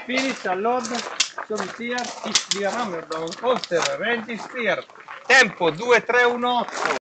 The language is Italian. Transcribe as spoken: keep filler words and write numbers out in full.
finish all'od, sono steer, ich die Rammerdon, Oster, registriert. Tempo due tre uno otto.